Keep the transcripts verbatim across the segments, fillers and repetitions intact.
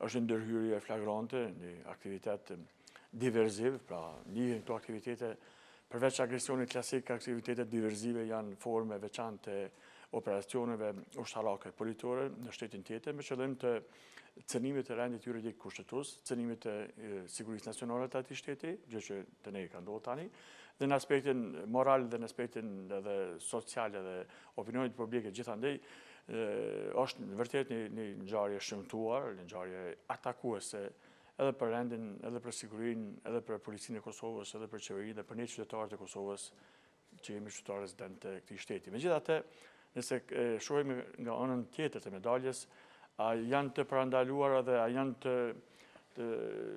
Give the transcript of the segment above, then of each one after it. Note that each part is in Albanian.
është ndërhyrje flagrante, një aktivitet diverziv, pra një këto aktivitete, përveç agresionit klasik, aktivitetet diverzive janë forme veçante operacioneve ushtarake politiore në shtetin tjetër, me qëllim të cënimit të rendit juridik kushtetues, cënimit të sigurisë nacionale të atij shteti, gjë që të ne ka ndodhur tani, dhe në aspektin moral dhe në aspektin edhe social dhe opinionit publik gjithandej, është në vërtet një, një ngjarje shëmtuar, një ngjarje atakuese edhe për rendin, edhe për sigurinë, edhe për policinë e Kosovës, edhe për qeverinë dhe për ne qytetarët e Kosovës që jemi qytetarë rezidentë të këtij shteti. Megjithatë, nëse shohim nga anën tjetër të medaljes, a janë të parandaluara dhe a janë të të,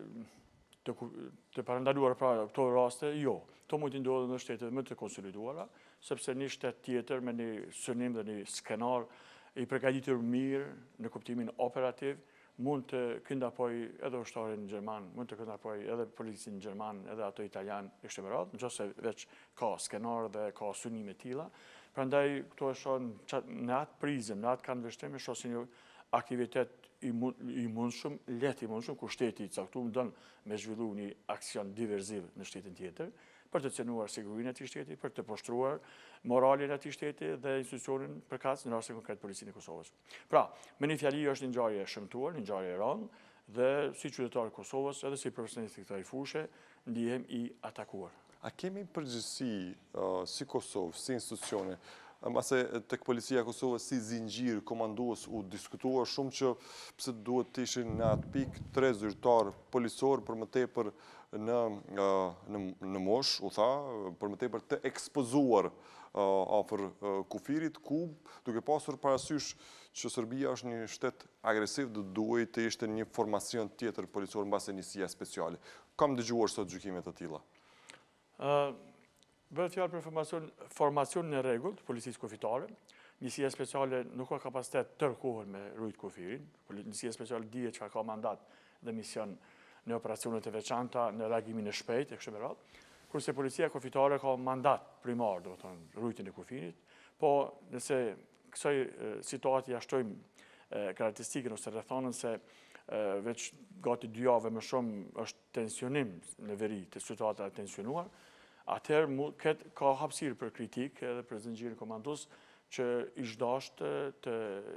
të, të parandaluara pra këto raste? Jo. Këto mund të ndodhin në shtete më të konsoliduara, sepse një shtet tjetër me një synim dhe një skenar i përgatitur mirë në kuptimin operativ mund të këndapoj edhe ushtarin gjerman, mund të këndapoj edhe policinë gjerman, edhe ato italian e kështu me radhë, nëse veç ka skenar dhe ka synime të tilla. Prandaj këto e shohin në atë prizëm, në atë kanë vështrim e shohin një aktivitet i mundshëm, lehtë i mundshëm, kur shteti i caktuar don me zhvillu një aksion diverziv në shtetin tjetër, për të cënuar sigurinë e atij shteti, për të poshtruar moralin e atij shteti dhe institucionin përkatës, në rastin konkret policinë e Kosovës. Pra, me një fjali është një ngjarje e shëmtuar, një ngjarje e rëndë, dhe si qytetarë Kosovës, edhe si profesionistë të këtij fushë, ndihem i atakuar. A kemi përgjegjësi uh, si Kosovë, si institucione, mbase tek policia e Kosovës si zinxhir komandues u diskutuar shumë që pse duhet të ishin në atë pikë tre zyrtar policor për më tepër në në në mosh, u tha, për më tepër të ekspozuar afër kufirit, ku duke pasur parasysh që Serbia është një shtet agresiv, do duhej të ishte një formacion tjetër policor mbase njësia speciale. Kam dëgjuar sot gjykime të tilla. Uh... Bëhet fjalë për formacion, formacion në rregull të policisë kufitare. Njësia speciale nuk ka kapacitet tërkohën me rujt kufirin. Njësia speciale dihet çfarë ka mandat dhe mision në operacionet e veçanta, në reagimin e shpejtë e kështu me radhë. Kurse policia kufitare ka mandat primar, do të thonë, rujtjen e kufirit. Po nëse kësaj situati ja shtojmë karakteristikën ose rrethonën se veç gati dy javë më shumë është tensionim në veri të situata e tensionuar, atëherë ka hapësirë për kritikë edhe për zinxhirin komandues që ish dashtë të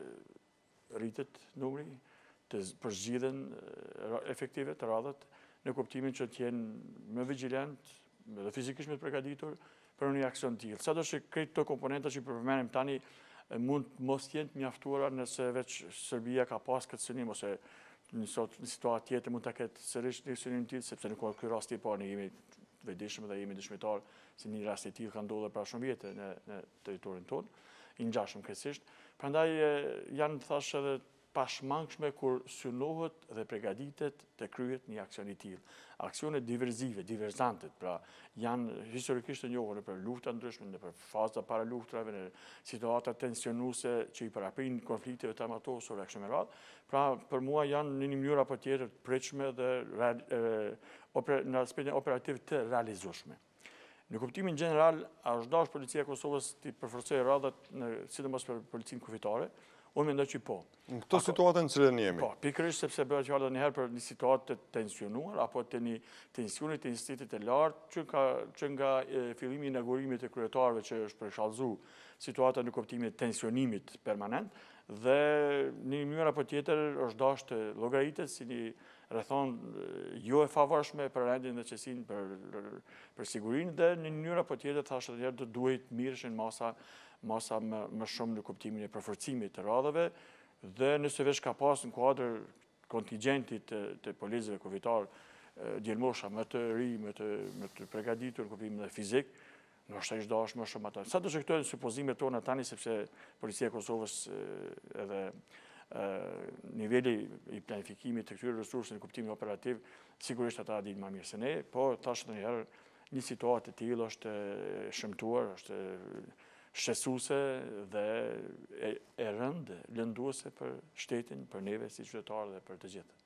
rritet numri, të përzgjidhen efektive të radhët në kuptimin që të jenë më vigjilent dhe fizikisht më të përgatitur për një aksion të tillë. Sado që këto komponenta që përmenem tani mund mos jenë të mjaftuara nëse veç Serbia ka pas këtë synim ose në situatë tjetër mund ta ketë sërish një synim të tillë, sepse në ky rast i parë ne jemi vedishëm dhe jemi dëshmitar se një rast i tillë ka ndodhur para shumë vjetë në, në territorin tonë, i ngjashëm krejtësisht. Prandaj janë thash edhe pashmangshme kur synohet dhe përgatitet të kryhet një aksion i tillë. Aksione diverzive, diverzante, pra janë historikisht të njohur për lufta ndryshme, në për faza para luftrave, në situata tensionuese që i paraprin konflikteve të armatosur e kështu me radhë. Pra për mua janë në një mënyrë apo tjetër të pritshme dhe në aspektin operativ të realizueshme. Në kuptimin general, a është dashur policia e Kosovës të përforcojë radhat, sidomos për policinë kufitare? Unë mendoj që po. Në këto situatën në cilën jemi? Po, pikërisht sepse bëhet fjalë edhe një herë për një situatë të tensionuar apo të një tensioni të intensitetit të lartë që nga që nga fillimi i inaugurimit të kryetarëve që është përshkallëzuar situata në kuptimin e tensionimit permanent dhe në një mënyrë apo tjetër është dashur të llogaritet si një rrethon jo e favorshme për rendin dhe qetësinë për për sigurinë dhe në një mënyrë apo tjetër thashë edhe do duhet mirëshin masa masa më, më shumë në kuptimin e përforcimit të radhave dhe nëse veç ka pas në kuadër kontingjentit të, të policëve kufitar djelmosha më të ri, më të, më të përgatitur në kuptimin e fizik, ndoshta ish dash më shumë ata. Sa do të këto janë supozimet tona tani sepse policia e Kosovës edhe niveli i planifikimit të këtyre resurseve në kuptimin operativ, sigurisht ata dinë më mirë se ne, po tash edhe një herë një situatë e tillë është shëmtuar, është shqetësuese dhe e, e rëndë, lënduese për shtetin, për neve si qytetarë dhe për të gjithë.